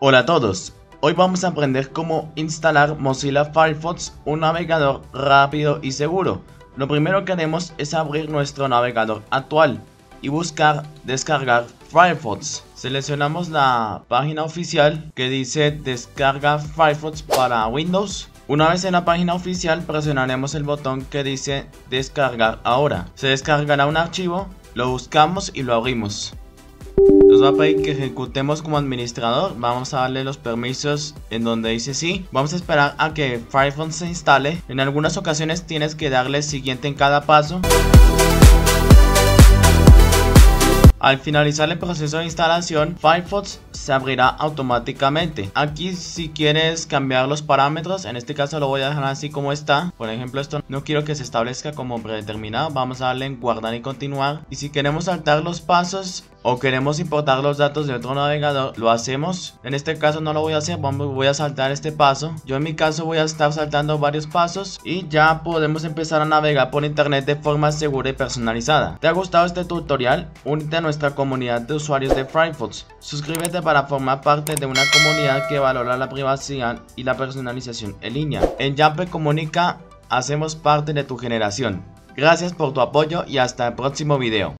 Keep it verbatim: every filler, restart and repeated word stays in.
Hola a todos, hoy vamos a aprender cómo instalar Mozilla Firefox, un navegador rápido y seguro. Lo primero que haremos es abrir nuestro navegador actual y buscar descargar Firefox. Seleccionamos la página oficial que dice descarga Firefox para Windows. Una vez en la página oficial presionaremos el botón que dice descargar ahora. Se descargará un archivo, lo buscamos y lo abrimos. Nos va a pedir que ejecutemos como administrador. Vamos a darle los permisos en donde dice sí. Vamos a esperar a que Firefox se instale. En algunas ocasiones tienes que darle siguiente en cada paso. Al finalizar el proceso de instalación, Firefox se abrirá automáticamente. Aquí si quieres cambiar los parámetros, en este caso lo voy a dejar así como está. Por ejemplo, esto no quiero que se establezca como predeterminado. Vamos a darle en guardar y continuar. Y si queremos saltar los pasos o queremos importar los datos de otro navegador, lo hacemos. En este caso no lo voy a hacer, vamos, voy a saltar este paso. Yo en mi caso voy a estar saltando varios pasos y ya podemos empezar a navegar por internet de forma segura y personalizada. ¿Te ha gustado este tutorial? Únete a nuestra comunidad de usuarios de Firefox. Suscríbete para formar parte de una comunidad que valora la privacidad y la personalización en línea. En Yape Comunica hacemos parte de tu generación. Gracias por tu apoyo y hasta el próximo video.